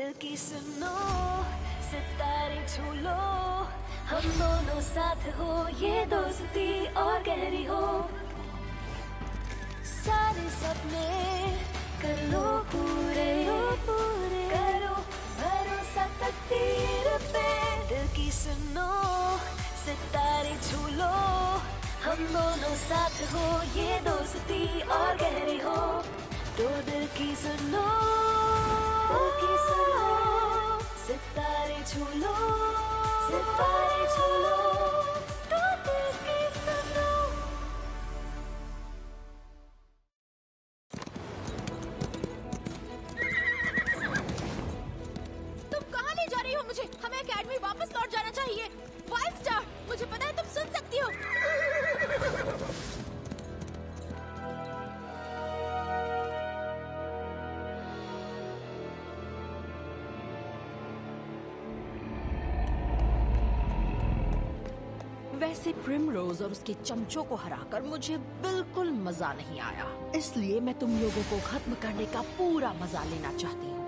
दिल की सुनो सितारे छू लो, हम दोनों साथ हो, ये दोस्ती और गहरी हो। सारे सपने कर लो पूरे, करो भरोसा तकदीर पे। दिल की सुनो सितारे छू लो, हम दोनों साथ हो, ये दोस्ती और गहरी हो। तो दिल की सुनो सितारे छू लो, सितारे छू लो, तो दिल की सुनो। तुम कहाँ ले जा रही हो मुझे? हमें एकेडमी वापस लौट जाना चाहिए। वाइल्ड स्टार, मुझे पता है तुम सुन सकती हो। वैसे प्रिमरोज और उसके चमचों को हराकर मुझे बिल्कुल मजा नहीं आया, इसलिए मैं तुम लोगों को खत्म करने का पूरा मजा लेना चाहती हूँ।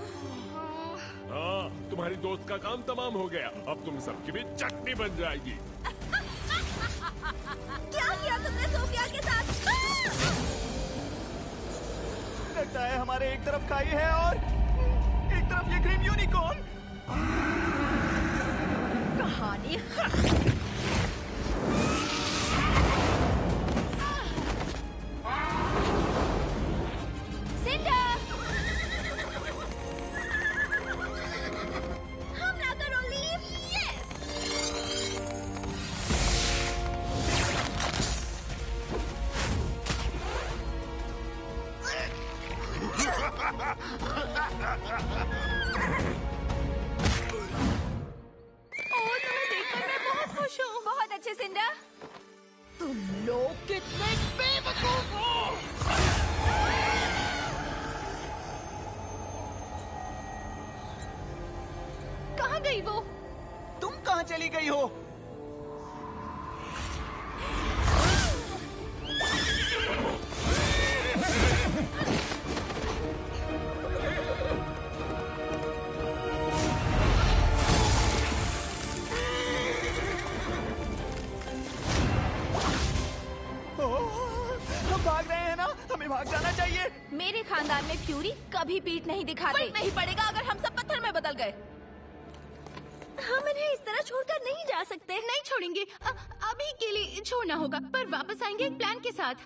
हाँ, तुम्हारी दोस्त का काम तमाम हो गया। अब तुम सबकी भी चटनी बन जाएगी। क्या किया तुमने सोफिया के साथ? लगता है हमारे एक तरफ खाई है और एक तरफ ये ग्रीन यूनिकॉर्न। कहानी बहुत अच्छे सिंडर। तुम लोग कितने बेवकूफ हो। कहाँ गई वो? तुम कहाँ चली गई हो? हम भाग रहे हैं ना, हमें भाग जाना चाहिए। मेरे खानदान में फ्यूरी कभी पीठ नहीं दिखाते। फर्क नहीं पड़ेगा अगर हम सब पत्थर में बदल गए। हम इन्हें इस तरह छोड़कर नहीं जा सकते। नहीं छोड़ेंगे, अभी के लिए छोड़ना होगा, पर वापस आएंगे एक प्लान के साथ।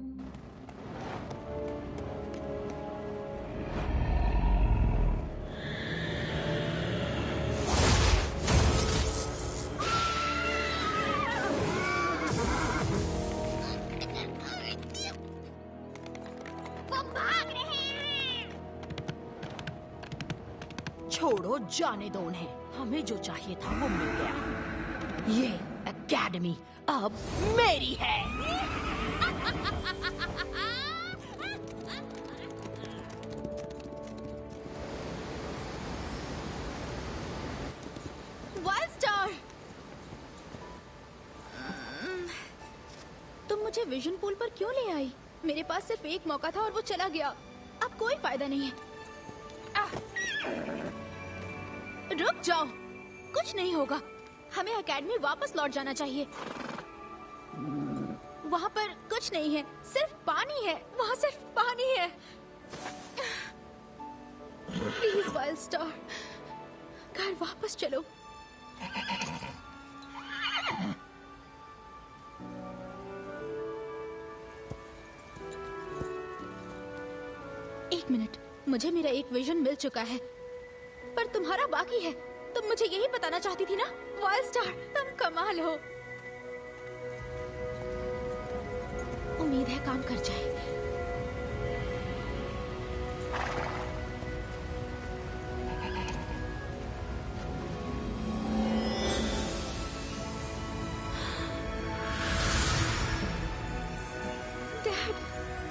छोड़ो, जाने दो उन्हें। हमें जो चाहिए था वो मिल गया। ये एकेडमी अब मेरी है। वाइल्ड स्टार, तुम मुझे विजन पूल पर क्यों ले आई? मेरे पास सिर्फ एक मौका था और वो चला गया। अब कोई फायदा नहीं है। रुक जाओ, कुछ नहीं होगा। हमें एकेडमी वापस लौट जाना चाहिए। वहाँ पर कुछ नहीं है, सिर्फ पानी है। वहाँ सिर्फ पानी है। प्लीज वाइल्ड स्टार, घर वापस चलो। एक मिनट, मुझे मेरा एक विजन मिल चुका है, पर तुम्हारा बाकी है। तुम मुझे यही बताना चाहती थी ना? वाइल्ड स्टार, तुम कमाल हो। उम्मीद है काम कर जाए। डैड,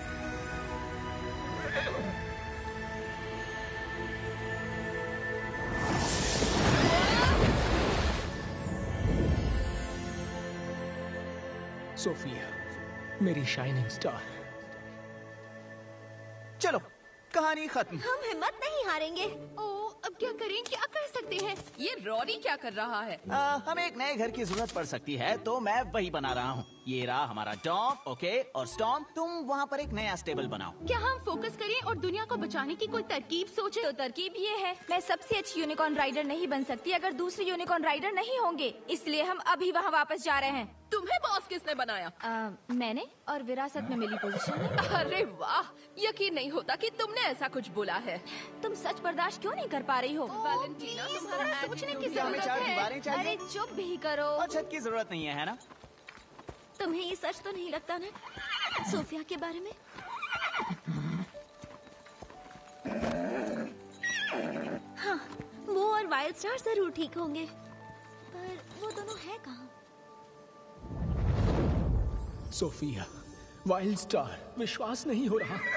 सोफिया, मेरी शाइनिंग स्टार। चलो, कहानी खत्म। हम हिम्मत नहीं हारेंगे। ओ अब क्या करें, क्या कर सकते हैं? ये रॉरी क्या कर रहा है? हमें एक नए घर की जरूरत पड़ सकती है, तो मैं वही बना रहा हूँ। ये रहा हमारा डॉम, ओके? और स्टॉर्म, तुम वहाँ पर एक नया स्टेबल बनाओ। क्या हम फोकस करें और दुनिया को बचाने की कोई तरकीब सोचें? तो तरकीब ये है, मैं सबसे अच्छी यूनिकॉर्न राइडर नहीं बन सकती अगर दूसरे यूनिकॉर्न राइडर नहीं होंगे, इसलिए हम अभी वहाँ वापस जा रहे हैं। तुम्हें बॉस किसने बनाया? मैंने, और विरासत में मिली पोजीशन में। अरे वाह, यकीन नहीं होता कि तुमने ऐसा कुछ बोला है। तुम सच बर्दाश्त क्यों नहीं कर पा रही हो? वैलेंटीना, तुम्हारा सोचने की क्या हमें जरूरत चार है। दीवारें चाहिए? अरे चुप भी करो। और छत की जरूरत नहीं है ना? तुम्हें ये सच तो नहीं लगता ना सोफिया के बारे में? हाँ, वो और वाइल्ड स्टार जरूर ठीक होंगे, पर वो दोनों है कहाँ? सोफिया, वाइल्ड स्टार, विश्वास नहीं हो रहा।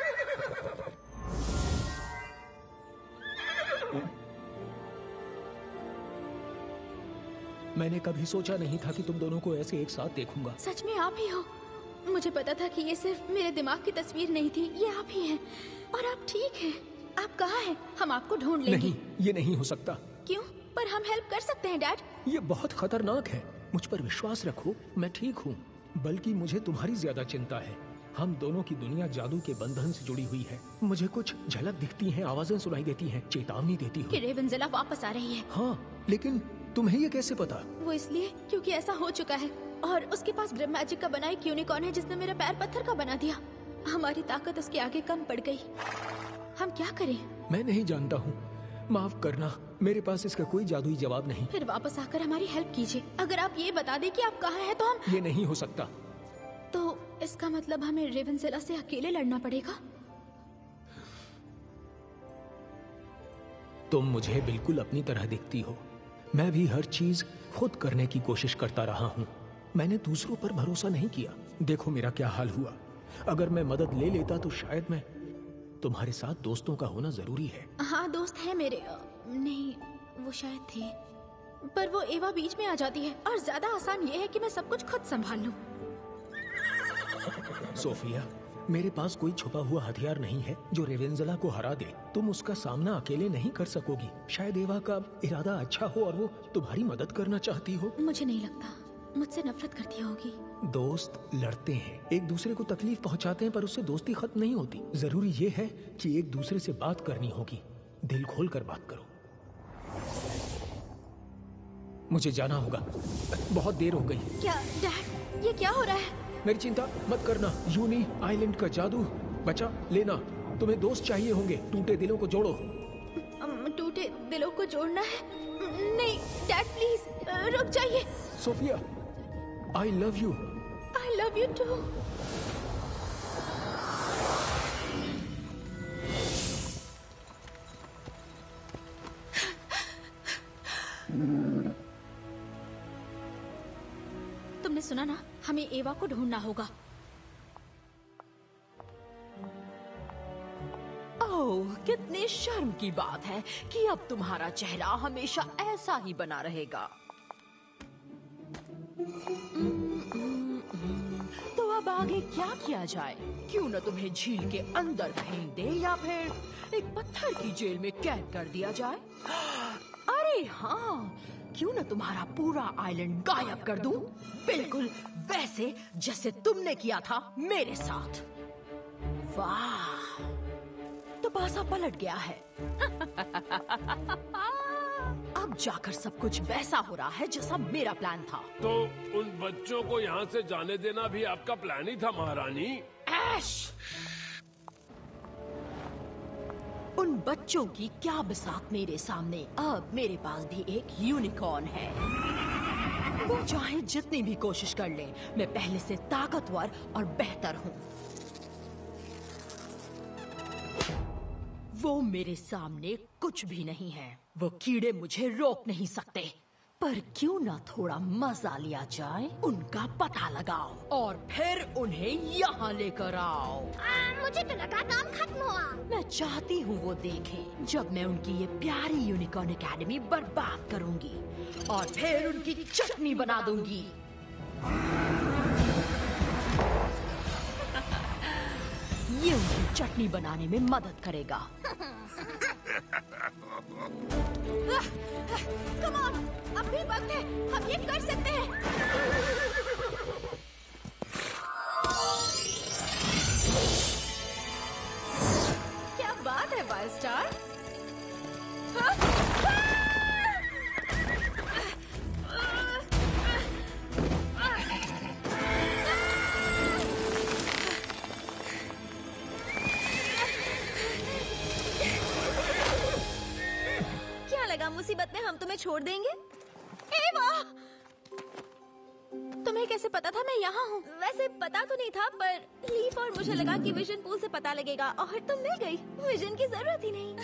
मैंने कभी सोचा नहीं था कि तुम दोनों को ऐसे एक साथ देखूंगा। सच में आप ही हो? मुझे पता था कि ये सिर्फ मेरे दिमाग की तस्वीर नहीं थी, ये आप ही हैं। और आप ठीक हैं। आप कहाँ हैं? हम आपको ढूंढ लेंगे। नहीं, ये नहीं हो सकता। क्यों? पर हम हेल्प कर सकते हैं डैड। ये बहुत खतरनाक है। मुझ पर विश्वास रखो, मैं ठीक हूँ। बल्कि मुझे तुम्हारी ज्यादा चिंता है। हम दोनों की दुनिया जादू के बंधन से जुड़ी हुई है। मुझे कुछ झलक दिखती हैं, आवाजें सुनाई देती हैं, चेतावनी देती कि हो। रेवेंजेला वापस आ रही है। हाँ, लेकिन तुम्हें ये कैसे पता? वो इसलिए क्योंकि ऐसा हो चुका है, और उसके पास ग्रिम मैजिक का बना एक यूनिकॉर्न है जिसने मेरा पैर पत्थर का बना दिया। हमारी ताकत उसके आगे कम पड़ गई। हम क्या करें? मैं नहीं जानता हूँ, माफ करना, मेरे पास इसका कोई जादुई जवाब नहीं। फिर वापस आकर हमारी हेल्प कीजिए। अगर आप ये बता दें कि आप कहाँ हैं तो हम... ये नहीं हो सकता। तो इसका मतलब हमें रेवेंजेला से अकेले लड़ना पड़ेगा। तुम मुझे बिल्कुल अपनी तरह दिखती हो। मैं भी हर चीज खुद करने की कोशिश करता रहा हूँ। मैंने दूसरों पर भरोसा नहीं किया। देखो मेरा क्या हाल हुआ। अगर मैं मदद ले लेता तो शायद मैं... तुम्हारे साथ दोस्तों का होना जरूरी है। हाँ, दोस्त है मेरे। नहीं, वो शायद थे, पर वो एवा बीच में आ जाती है, और ज्यादा आसान ये है कि मैं सब कुछ खुद संभाल लूं। सोफिया, मेरे पास कोई छुपा हुआ हथियार नहीं है जो रेवेंजेला को हरा दे। तुम उसका सामना अकेले नहीं कर सकोगी। शायद एवा का इरादा अच्छा हो और वो तुम्हारी मदद करना चाहती हो। मुझे नहीं लगता, मुझसे नफरत करती होगी। दोस्त लड़ते हैं, एक दूसरे को तकलीफ पहुंचाते हैं, पर उससे दोस्ती खत्म नहीं होती। जरूरी ये है कि एक दूसरे से बात करनी होगी। दिल खोल कर बात करो। मुझे जाना होगा, बहुत देर हो गई। क्या डैड, ये क्या हो रहा है? मेरी चिंता मत करना। यूनी आइलैंड का जादू बचा लेना। तुम्हें दोस्त चाहिए होंगे, टूटे दिलों को जोड़ो। टूटे दिलों को जोड़ना है? नहीं डैड, प्लीज रुक जाइए। Sophia, I love you. I love you too. तुमने सुना ना, हमें एवा को ढूंढना होगा। ओह, कितनी शर्म की बात है कि अब तुम्हारा चेहरा हमेशा ऐसा ही बना रहेगा। तो अब आगे क्या किया जाए? क्यों न तुम्हें झील के अंदर फेंक दे या फिर एक पत्थर की जेल में कैद कर दिया जाए? अरे हाँ, क्यों न तुम्हारा पूरा आइलैंड गायब कर दूं? बिल्कुल वैसे जैसे तुमने किया था मेरे साथ। वाह, तो पासा पलट गया है। अब जाकर सब कुछ वैसा हो रहा है जैसा मेरा प्लान था। तो उन बच्चों को यहाँ से जाने देना भी आपका प्लान ही था महारानी? ऐश! उन बच्चों की क्या बिसात मेरे सामने। अब मेरे पास भी एक यूनिकॉर्न है। वो चाहे जितनी भी कोशिश कर ले, मैं पहले से ताकतवर और बेहतर हूँ। वो मेरे सामने कुछ भी नहीं है। वो कीड़े मुझे रोक नहीं सकते। पर क्यों ना थोड़ा मजा लिया जाए? उनका पता लगाओ और फिर उन्हें यहाँ लेकर आओ। मुझे तो लगा काम खत्म हुआ। मैं चाहती हूँ वो देखें जब मैं उनकी ये प्यारी यूनिकॉर्न एकेडमी बर्बाद करूंगी और फिर उनकी चटनी बना दूंगी। ये उनकी चटनी बनाने में मदद करेगा। कम ऑन, अब भी वक्त है, हम ये कर सकते हैं। क्या बात है वाइल्ड स्टार। मुसीबत में हम तुम्हें छोड़ देंगे? एवा! तुम्हें कैसे पता था मैं यहाँ हूँ? वैसे पता तो नहीं था, पर लीफ और मुझे लगा कि विजन पूल से पता लगेगा और तुम मिल गई। विजन की जरूरत ही नहीं।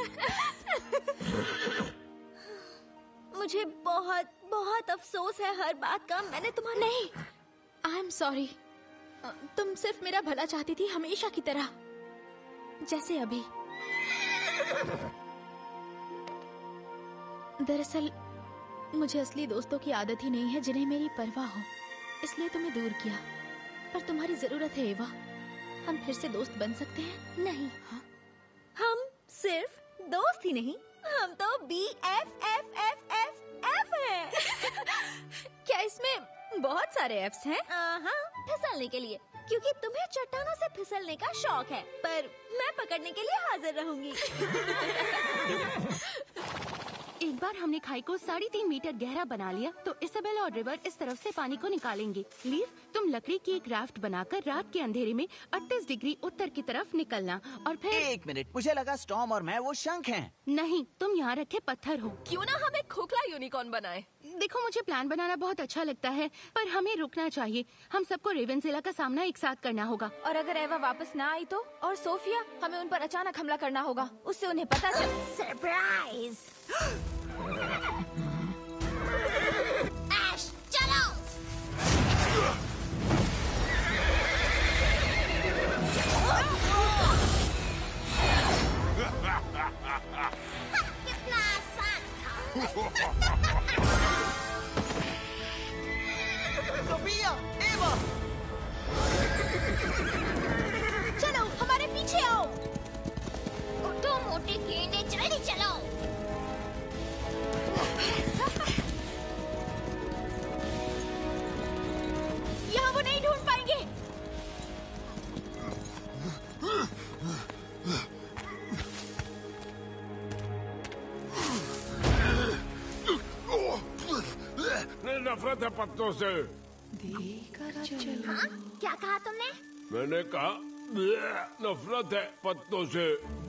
मुझे बहुत बहुत अफसोस है हर बात का। मैंने तुम्हारा नहीं। I am sorry. तुम सिर्फ मेरा भला चाहती थी, हमेशा की तरह, जैसे अभी। दरअसल मुझे असली दोस्तों की आदत ही नहीं है जिन्हें मेरी परवाह हो, इसलिए तुम्हें दूर किया। पर तुम्हारी जरूरत है एवा। हम फिर से दोस्त बन सकते हैं? नहीं। हाँ? हम सिर्फ दोस्त ही नहीं, हम तो BFFFFF हैं। क्या इसमें बहुत सारे Fs हैं? हाँ, फिसलने के लिए, क्योंकि तुम्हें चट्टानों से फिसलने का शौक है, पर मैं पकड़ने के लिए हाजिर रहूंगी। एक बार हमने खाई को 3.5 मीटर गहरा बना लिया तो इसाबेल और रिवर इस तरफ से पानी को निकालेंगे। लीफ, तुम लकड़ी की एक राफ्ट बनाकर रात के अंधेरे में 38 डिग्री उत्तर की तरफ निकलना और फिर। 1 मिनट, मुझे लगा स्टॉर्म और मैं वो शंख हैं। नहीं, तुम यहाँ रखे पत्थर हो। क्यों ना हम एक खोखला यूनिकॉर्न बनाए? देखो, मुझे प्लान बनाना बहुत अच्छा लगता है, पर हमें रुकना चाहिए। हम सबको रेवेंजेला का सामना एक साथ करना होगा। और अगर एवा वापस ना आई तो? और सोफिया? हमें उन पर अचानक हमला करना होगा, उससे उन्हें पता चल। सरप्राइज! ऐश, चलो! कितना आसान था। सोफिया, एवा! चलो, हमारे पीछे आओ। उठो मोटे गेंडे, जल्दी चलो। यहाँ वो नहीं ढूंढ पाएंगे। नफरत है पत्तों से। हाँ? क्या कहा तुमने? मैंने कहा नफरत है पत्तों से।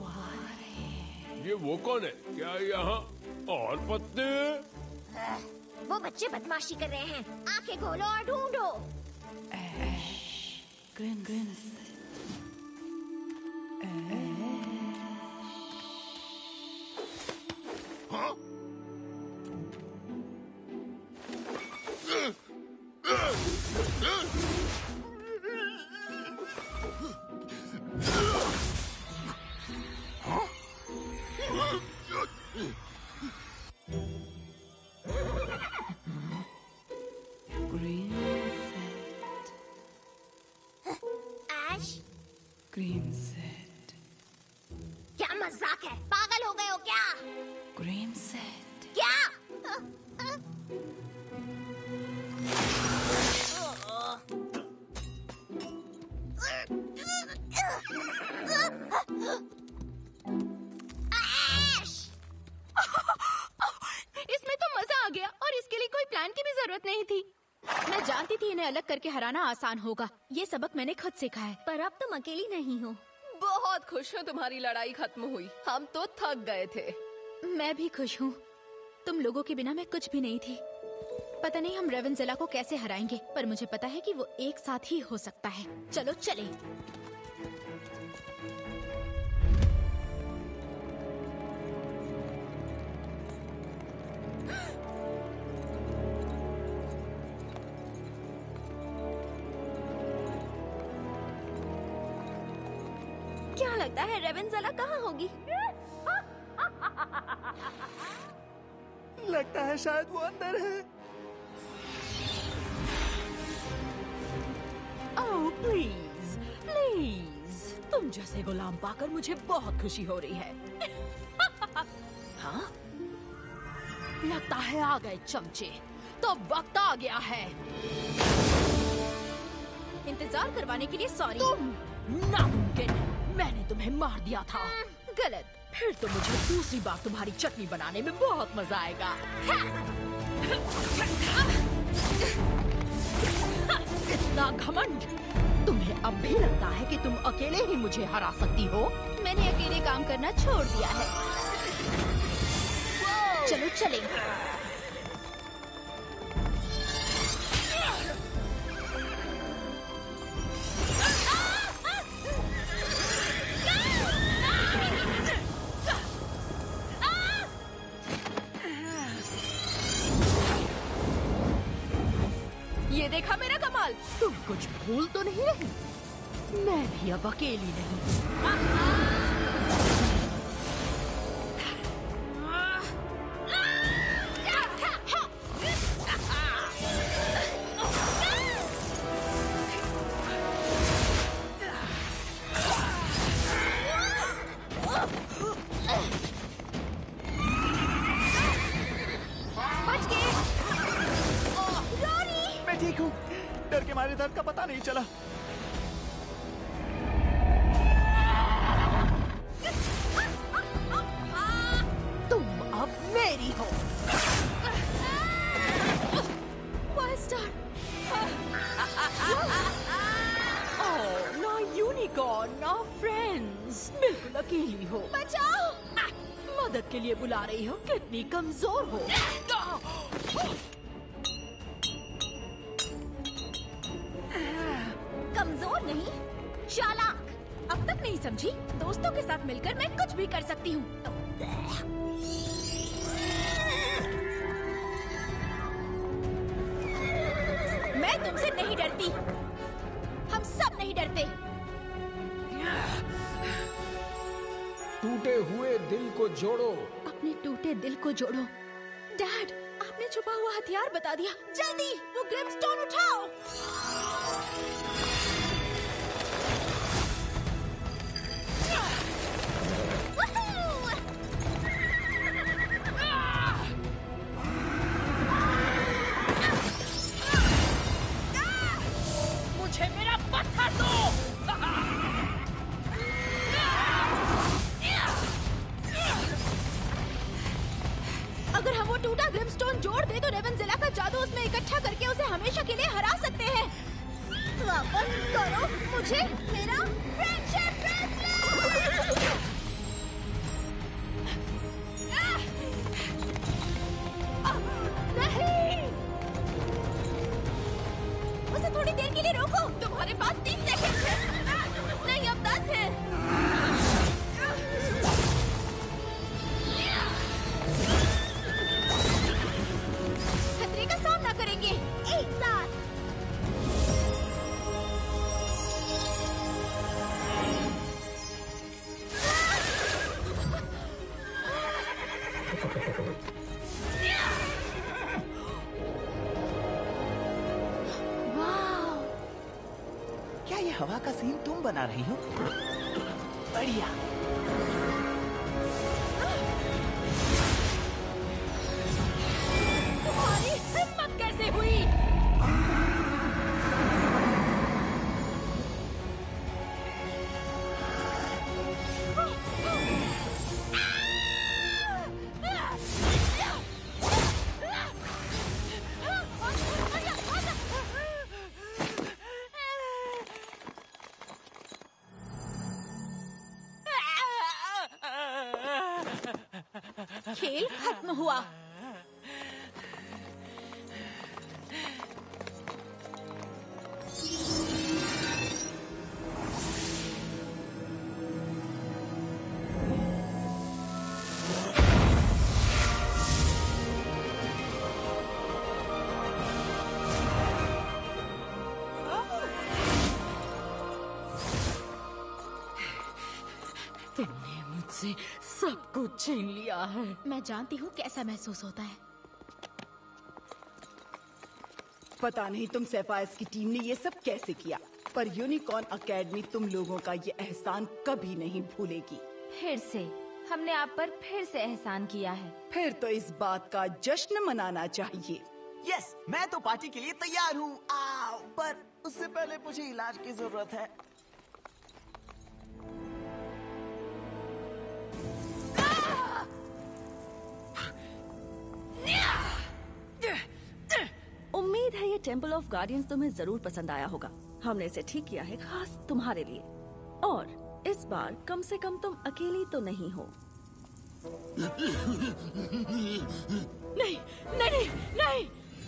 ये वो कौन है? क्या यहाँ और पत्ते? वो बच्चे बदमाशी कर रहे हैं। आंखें खोलो और ढूंढो। हाँ? क्या मजाक है? पागल हो गए हो क्या? Green set. क्या? इसमें तो मजा आ गया और इसके लिए कोई प्लान की भी जरूरत नहीं थी। मैं जानती थी इन्हें अलग करके हराना आसान होगा। ये सबक मैंने खुद सीखा है। पर अब तुम अकेली नहीं हो। बहुत खुश हूँ तुम्हारी लड़ाई खत्म हुई। हम तो थक गए थे। मैं भी खुश हूँ। तुम लोगों के बिना मैं कुछ भी नहीं थी। पता नहीं हम रेवेंजेला को कैसे हराएंगे, पर मुझे पता है कि वो एक साथ ही हो सकता है। चलो चले। क्या लगता है रेवेंजेला कहाँ होगी? लगता है शायद वो अंदर है। Oh, please, please. तुम जैसे गुलाम पाकर मुझे बहुत खुशी हो रही है। हाँ? लगता है आ गए चमचे, तो वक्त आ गया है। इंतजार करवाने के लिए सॉरी। तुम नामुमकिन, मैंने तुम्हें मार दिया था। गलत। फिर तो मुझे दूसरी बार तुम्हारी चटनी बनाने में बहुत मजा आएगा। इतना घमंड! तुम्हें अब भी लगता है कि तुम अकेले ही मुझे हरा सकती हो? मैंने अकेले काम करना छोड़ दिया है। चलो चलें। ये देखा मेरा कमाल? तुम कुछ भूल तो नहीं रही? मैं भी अब अकेली नहीं। मैं ठीक हूँ। डर के मारे दर्द का पता नहीं चला। तुम अब मेरी हो। ना यूनिकॉर्न ना फ्रेंड्स, बिल्कुल अकेली हो। बचाओ! मदद के लिए बुला रही हो? कितनी कमजोर हो। कमजोर नहीं, चालाक। अब तक नहीं समझी? दोस्तों के साथ मिलकर मैं कुछ भी कर सकती हूँ। मैं तुमसे नहीं डरती। हम सब नहीं डरते। टूटे हुए दिल को जोड़ो। अपने टूटे दिल को जोड़ो। डैड, आपने छुपा हुआ हथियार बता दिया। जल्दी वो ग्रिमस्टोन उठाओ। मुझे मेरा पत्थर दो। अगर हम वो टूटा ग्रिमस्टोन जोड़ दे तो रेवेंजेला का जादू उसमें इकट्ठा करके उसे हमेशा के लिए हरा सकते हैं। वापस करो मुझे मेरा फ्रेंडशिप ब्रेसलेट। नहीं, उसे थोड़ी देर के लिए रोको। तुम्हारे पास 30 सेकंड है। नहीं, अब 10 है। खतरे का सामना करेंगे एक साथ। क्या ये हवा का सीन तुम बना रही हो? बढ़िया। तुम्हारी हिम्मत कैसे हुई? खेल खत्म हुआ। तुमने मुझसे सब कुछ छीन लिया है। मैं जानती हूँ कैसा महसूस होता है। पता नहीं तुम सैफायर्स की टीम ने ये सब कैसे किया। पर यूनिकॉर्न एकेडमी तुम लोगों का ये एहसान कभी नहीं भूलेगी। फिर से हमने आप पर फिर से एहसान किया है। फिर तो इस बात का जश्न मनाना चाहिए। यस, मैं तो पार्टी के लिए तैयार हूँ। पर उससे पहले मुझे इलाज की जरूरत है। उम्मीद है ये टेम्पल ऑफ गार्डियंस तुम्हें जरूर पसंद आया होगा। हमने इसे ठीक किया है खास तुम्हारे लिए। और इस बार कम से कम तुम अकेली तो नहीं हो। नहीं नहीं नहीं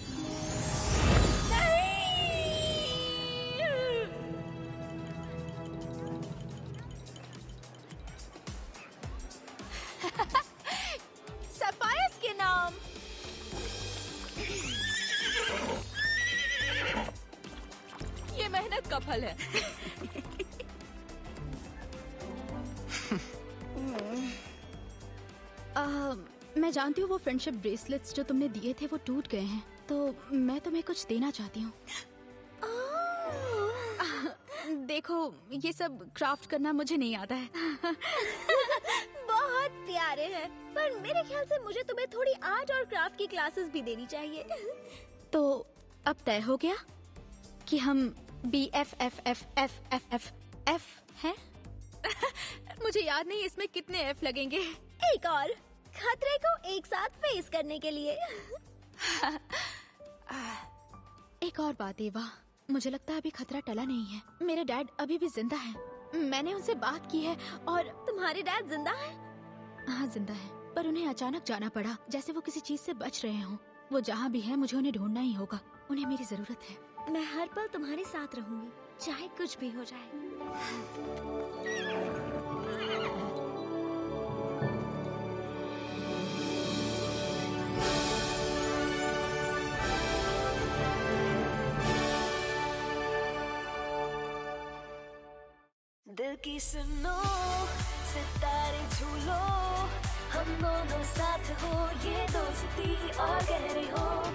सफायस के नाम। ये मेहनत का फल है। मैं जानती हूँ वो फ्रेंडशिप ब्रेसलेट्स जो तुमने दिए थे वो टूट गए हैं, तो मैं तुम्हें कुछ देना चाहती हूँ। देखो, ये सब क्राफ्ट करना मुझे नहीं आता है। बहुत प्यारे हैं, पर मेरे ख्याल से मुझे तुम्हें थोड़ी आर्ट और क्राफ्ट की क्लासेस भी देनी चाहिए। तो अब तय हो गया कि हम BFFFFFF हैं? मुझे याद नहीं इसमें कितने F लगेंगे। एक और खतरे को एक साथ फेस करने के लिए। एक और बात एवा, मुझे लगता है अभी खतरा टला नहीं है। मेरे डैड अभी भी जिंदा हैं। मैंने उनसे बात की है और तुम्हारे डैड जिंदा हैं? हाँ जिंदा है, पर उन्हें अचानक जाना पड़ा, जैसे वो किसी चीज से बच रहे हों। वो जहाँ भी है मुझे उन्हें ढूंढना ही होगा। उन्हें मेरी जरूरत है। मैं हर पल तुम्हारे साथ रहूंगी, चाहे कुछ भी हो जाए। दिल की सुनो, सितारे झूलो, हम दोनों साथ हो, ये दोस्ती और गहरी हो।